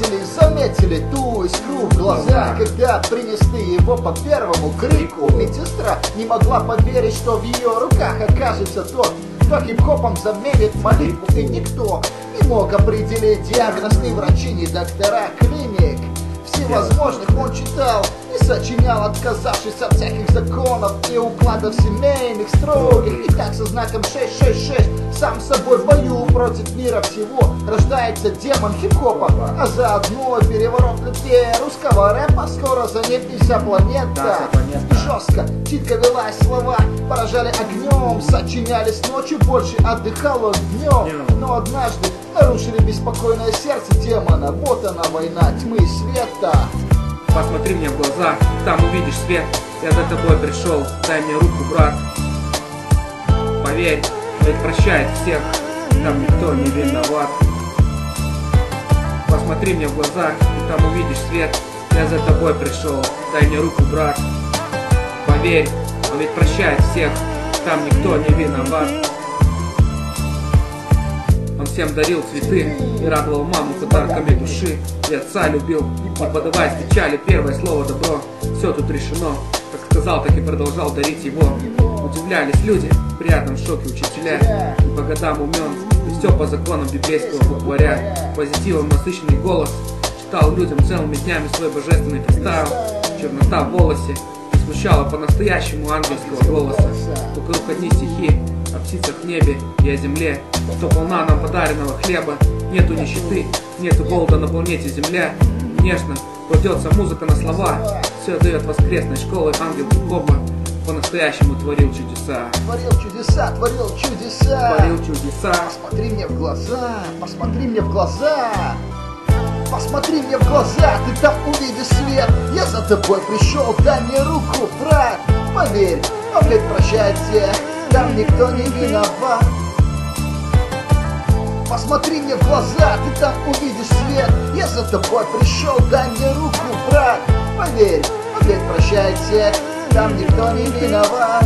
родители заметили ту искру в глазах, когда принесли его по первому крику. Медсестра не могла поверить, что в ее руках окажется тот, кто хип-хопом заменит молитву. И никто не мог определить диагноз, ни врачи, ни доктора клиник. Всевозможных он читал и сочинял, отказавшись от всяких законов и укладов семейных строгих. И так со знаком 666 сам с собой в бою против мира всего рождается демон хип-хопа, а заодно переворот людей русского рэпа. Скоро за ним и вся планета. Жестко, читко велась, слова поражали огнем, сочинялись ночью, больше отдыхал он днем. Но однажды нарушили беспокойное сердце демона. Вот она, война тьмы и света. Посмотри мне в глаза, там увидишь свет. Я за тобой пришел, дай мне руку, брат. Поверь, ведь прощает всех, там никто не виноват. Посмотри мне в глаза, и там увидишь свет. Я за тобой пришел, дай мне руку, брат. Поверь, он ведь прощает всех, там никто не виноват. Он всем дарил цветы и радовал маму подарками души. И отца любил, не подаваясь печали, первое слово добро. Все тут решено, как сказал, так и продолжал дарить его. Удивлялись люди, в приятном шоке учителя. И по годам умен, и все по законам библейского букваря. Позитивом насыщенный голос читал людям целыми днями свой божественный представ. Чернота в волосе не смущала по-настоящему ангельского голоса. Вокруг одни стихи о птицах в небе и о земле, что полна нам подаренного хлеба. Нету нищеты, нету голода на планете Земля. Нежно кладется музыка на слова. Все дает воскресной школы ангел хип-хопа. По-настоящему творил чудеса. Творил чудеса, творил чудеса. Творил чудеса. Посмотри мне в глаза, посмотри мне в глаза. Посмотри мне в глаза, ты там увидишь свет. Я за тобой пришел, дай мне руку, брат. Поверь, он ведь прощает всех, там никто не виноват. Посмотри мне в глаза, ты там увидишь свет. Я за тобой пришел, дай мне руку, брат. Поверь, он ведь прощает всех, там никто не виноват.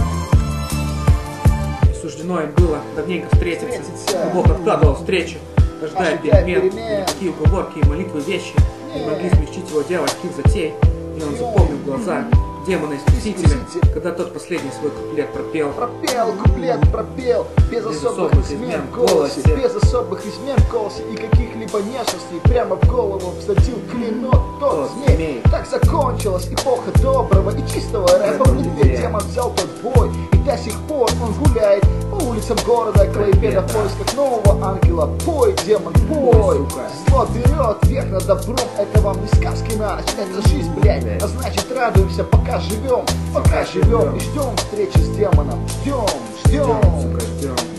Суждено им было давненько встретиться. Бог откладывал встречу, ожидая перемен. Никакие уговорки и молитвы вещи не могли смягчить его дьявольских затей. И он запомнил глаза демона-искусителя, когда тот последний свой куплет пропел. Куплет пропел, без особых измен в голосе, без особых измен в голосе и каких-либо нежностей. Прямо в голову всадил клинок тот змей. Так закончилась эпоха доброго и чистого рэпа. Медведь демон взял тот бой, и до сих пор он гуляет по улицам города Клайпеда в поисках нового ангела. Пой, демон, пой. Зло берет верх над добром, это вам не сказки на ночь, это жизнь, блядь. А значит, радуемся, пока живем и ждем встречи с демоном. Ждем.